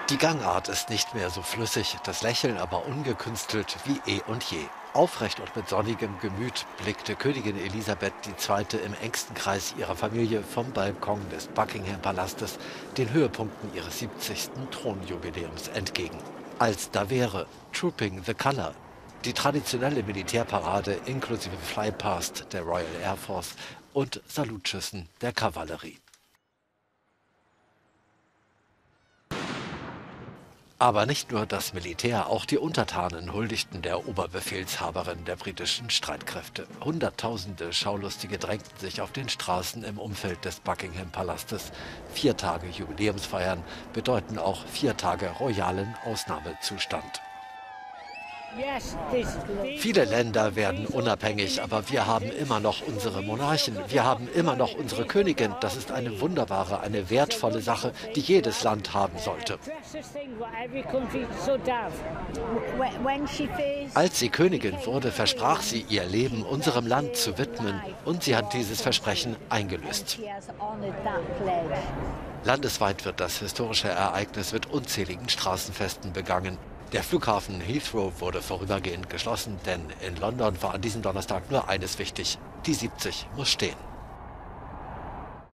Die Gangart ist nicht mehr so flüssig, das Lächeln aber ungekünstelt wie eh und je. Aufrecht und mit sonnigem Gemüt blickte Königin Elisabeth II. Im engsten Kreis ihrer Familie vom Balkon des Buckingham-Palastes den Höhepunkten ihres 70. Thronjubiläums entgegen. Als da wäre Trooping the Colour, die traditionelle Militärparade inklusive Flypast der Royal Air Force und Salutschüssen der Kavallerie. Aber nicht nur das Militär, auch die Untertanen huldigten der Oberbefehlshaberin der britischen Streitkräfte. Hunderttausende Schaulustige drängten sich auf den Straßen im Umfeld des Buckingham-Palastes. 4 Tage Jubiläumsfeiern bedeuten auch 4 Tage royalen Ausnahmezustand. Viele Länder werden unabhängig, aber wir haben immer noch unsere Monarchen, wir haben immer noch unsere Königin. Das ist eine wunderbare, eine wertvolle Sache, die jedes Land haben sollte. Als sie Königin wurde, versprach sie, ihr Leben unserem Land zu widmen, und sie hat dieses Versprechen eingelöst. Landesweit wird das historische Ereignis mit unzähligen Straßenfesten begangen. Der Flughafen Heathrow wurde vorübergehend geschlossen, denn in London war an diesem Donnerstag nur eines wichtig: die 70 muss stehen.